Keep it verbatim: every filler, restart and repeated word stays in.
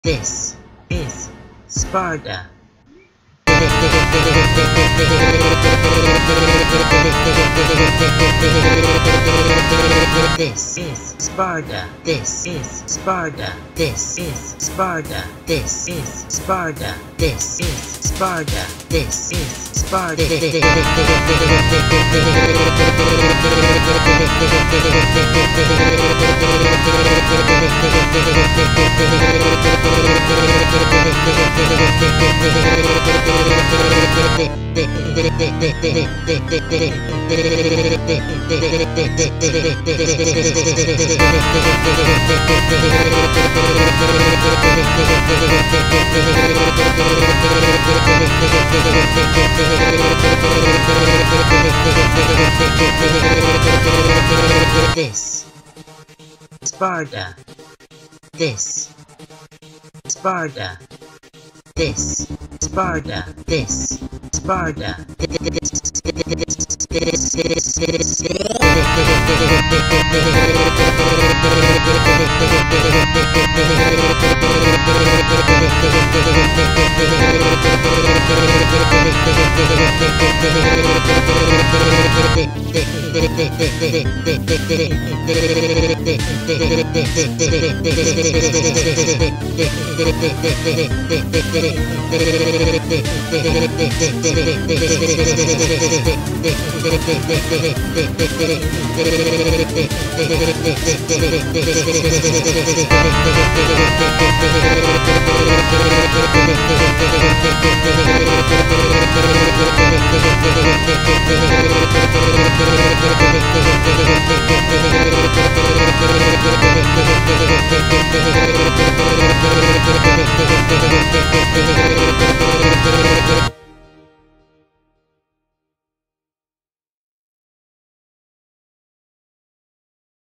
This is Sparta. This is Sparta. This is Sparta. This is Sparta. This is Sparta. This is Sparta. This is Sparta. This Sparta. This Sparta. This Sparta. This Sparta.